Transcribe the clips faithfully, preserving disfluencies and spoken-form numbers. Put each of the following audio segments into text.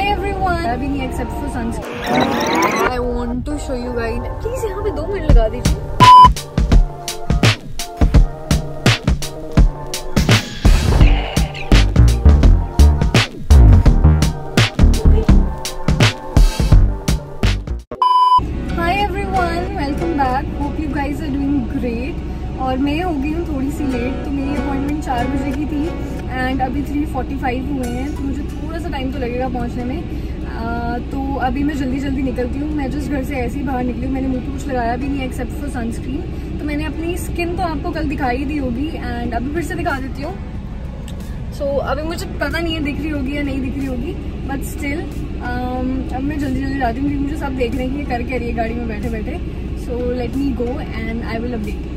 Hi everyone. अभी नहीं except for sunscreen. I want to show you guys. Please यहाँ पे दो मिनट लगा दीजिए. Hi everyone. Welcome back. Hope you guys are doing great. और मैं हो गई हूँ थोड़ी सी लेट. तो मेरी अपॉइंटमेंट चार बजे की थी एंड अभी थ्री फोर्टी फाइव हुए हैं. तो मुझे थोड़ा सा टाइम तो लगेगा पहुँचने में. आ, तो अभी मैं जल्दी जल्दी निकलती हूँ. मैं जस्ट घर से ऐसे ही बाहर निकली हूँ. मैंने मुँह पे कुछ लगाया भी नहीं एक्सेप्ट फॉर सनस्क्रीन. तो मैंने अपनी स्किन तो आपको कल दिखाई दी होगी एंड अभी फिर से दिखा देती हूँ. सो so, अभी मुझे पता नहीं है दिख रही होगी या नहीं दिख रही होगी बट स्टिल अब मैं जल्दी जल्दी जाती हूँ क्योंकि मुझे सब देख रहे हैं कि ये कर क्या रही है गाड़ी में बैठे बैठे. So let me go and I will update.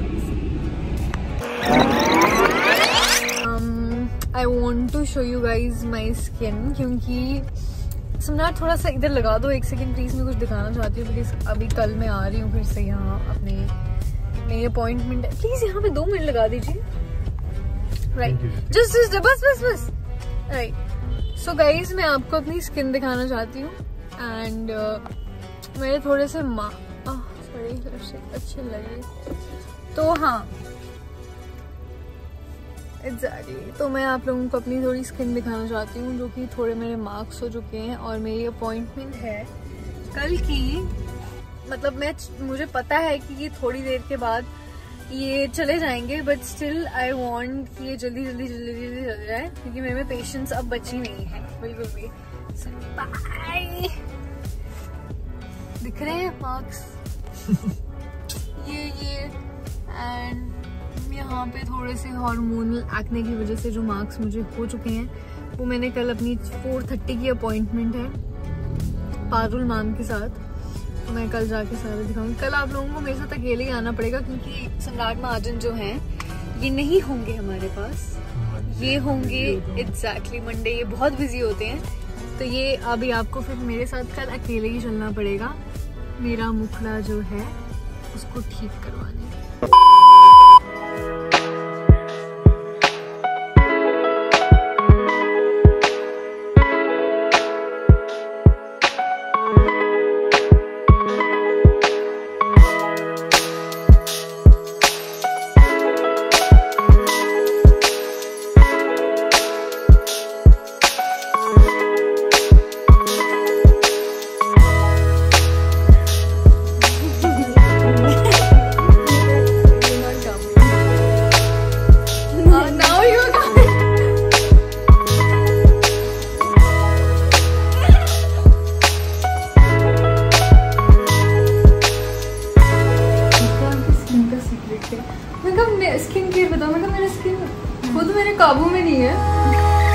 I want to show you guys my skin क्योंकि सम्राट थोड़ा सा इधर लगा दो एक सेकेंड प्लीज. मैं कुछ दिखाना चाहती हूँ बिकॉज अभी कल मैं आ रही हूँ फिर से यहाँ अपने मेरी अपॉइंटमेंट है. प्लीज यहाँ पे दो मिनट लगा दीजिए. राइट जस्ट जस्ट बस बस बस राइट. सो गाइज मैं आपको अपनी स्किन दिखाना चाहती हूँ एंड uh, मेरे थोड़े से माँ सॉरी लिपस्टिक अच्छी लगी. तो हाँ एग्जैक्टली exactly. तो मैं आप लोगों को अपनी थोड़ी स्किन दिखाना चाहती हूँ जो कि थोड़े मेरे मार्क्स हो चुके हैं और मेरी अपॉइंटमेंट है कल की. मतलब मैं मुझे पता है कि ये थोड़ी देर के बाद ये चले जाएंगे बट स्टिल आई वांट कि ये जल्दी जल्दी जल्दी जल्दी चले जाए क्योंकि मेरे में पेशेंस अब बची नहीं है बिल्कुल भी. so, bye. दिख रहे हैं मार्क्स ये ये एंड यहाँ पे थोड़े से हार्मोनल एक्ने की वजह से जो मार्क्स मुझे हो चुके हैं वो मैंने कल अपनी फोर थर्टी की अपॉइंटमेंट है पारुल मैम के साथ. तो मैं कल जाके सारे दिखाऊंगी. कल आप लोगों को मेरे साथ अकेले ही आना पड़ेगा क्योंकि सम्राट महाजन जो हैं ये नहीं होंगे हमारे पास. ये होंगे एग्जैक्टली मंडे. ये बहुत बिजी होते हैं तो ये अभी आपको फिर मेरे साथ कल अकेले ही चलना पड़ेगा मेरा मुखड़ा जो है उसको ठीक करवाने. स्किन केयर बताओ. मैं मेरा स्किन खुद मेरे काबू में नहीं है.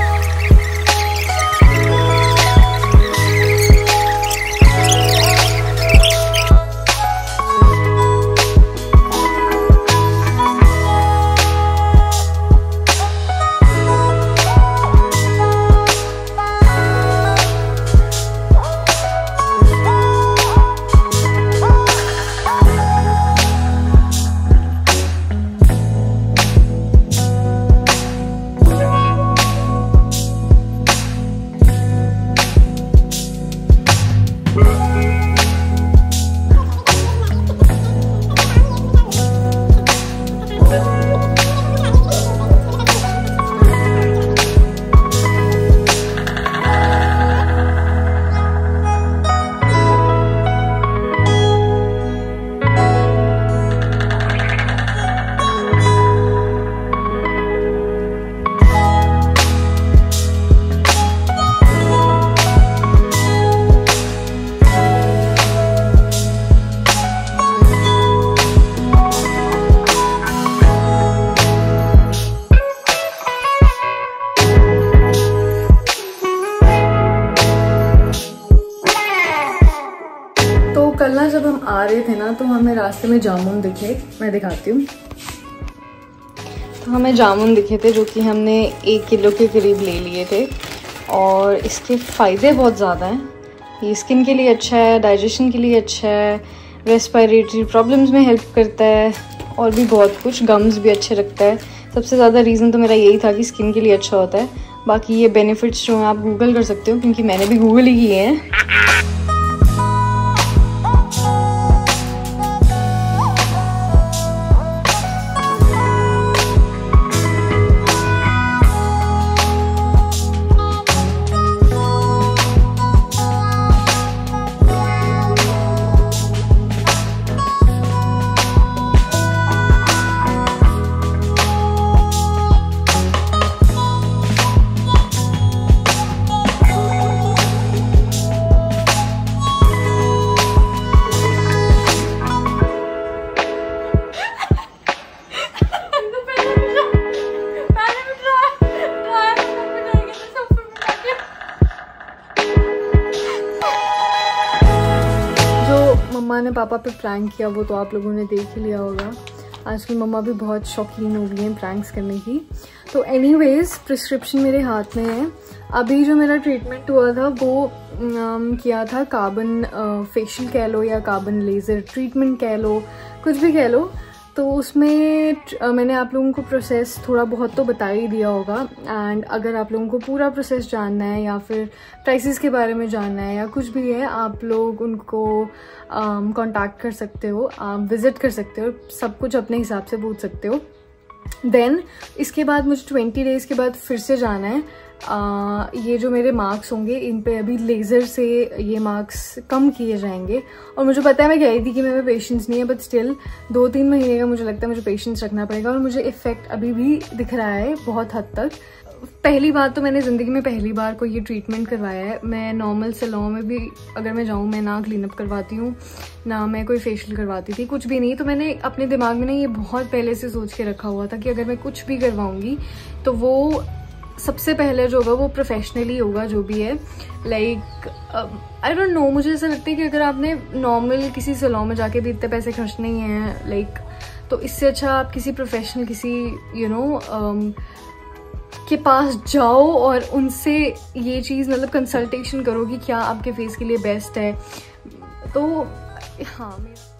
कल ना जब हम आ रहे थे ना तो हमें रास्ते में जामुन दिखे. मैं दिखाती हूँ. तो हमें जामुन दिखे थे जो कि हमने एक किलो के करीब ले लिए थे और इसके फ़ायदे बहुत ज़्यादा हैं. ये स्किन के लिए अच्छा है, डाइजेशन के लिए अच्छा है, रेस्पिरेटरी प्रॉब्लम्स में हेल्प करता है और भी बहुत कुछ. गम्स भी अच्छे रखता है. सबसे ज़्यादा रीज़न तो मेरा यही था कि स्किन के लिए अच्छा होता है. बाकी ये बेनिफिट्स जो हैं आप गूगल कर सकते हो, क्योंकि मैंने भी गूगल ही किए हैं। मम्मा ने पापा पे प्रैंक किया वो तो आप लोगों ने देख ही लिया होगा। आजकल मम्मा भी बहुत शौकीन हो गई हैं प्रैंक्स करने की। तो एनीवेज प्रिस्क्रिप्शन मेरे हाथ में है। अभी जो मेरा ट्रीटमेंट हुआ था वो um, किया था कार्बन फेशियल कह लो या कार्बन लेज़र ट्रीटमेंट कह लो, कुछ भी कह लो। तो उसमें uh, मैंने आप लोगों को प्रोसेस थोड़ा बहुत तो बता ही दिया होगा। एंड अगर आप लोगों को पूरा प्रोसेस जानना है या फिर प्राइसेस के बारे में जानना है या कुछ भी है, आप लोग उनको कांटेक्ट um, कर सकते हो, आप विज़िट कर सकते हो, सब कुछ अपने हिसाब से पूछ सकते हो। देन इसके बाद मुझे ट्वेंटी डेज़ के बाद फिर से जाना है। uh, ये जो मेरे मार्क्स होंगे इन पे अभी लेज़र से ये मार्क्स कम किए जाएंगे। और मुझे पता है मैं कह रही थी कि मेरे पेशेंस नहीं है, बट स्टिल दो तीन महीने का मुझे लगता है मुझे पेशेंस रखना पड़ेगा। और मुझे इफ़ेक्ट अभी भी दिख रहा है बहुत हद तक। पहली बार तो मैंने ज़िंदगी में पहली बार कोई ये ट्रीटमेंट करवाया है। मैं नॉर्मल सैलून में भी अगर मैं जाऊँ, मैं ना क्लीनअप करवाती हूँ ना मैं कोई फेशियल करवाती थी, कुछ भी नहीं। तो मैंने अपने दिमाग में ना ये बहुत पहले से सोच के रखा हुआ था कि अगर मैं कुछ भी करवाऊँगी तो वो सबसे पहले जो होगा वो प्रोफेशनली होगा, जो भी है। लाइक आई डोंट नो, मुझे ऐसा लगता है कि अगर आपने नॉर्मल किसी सैलून में जाके भी इतने पैसे खर्चने ही हैं लाइक like, तो इससे अच्छा आप किसी प्रोफेशनल किसी you you know know, um, के पास जाओ और उनसे ये चीज़ मतलब कंसल्टेशन करो कि क्या आपके फेस के लिए बेस्ट है। तो हाँ।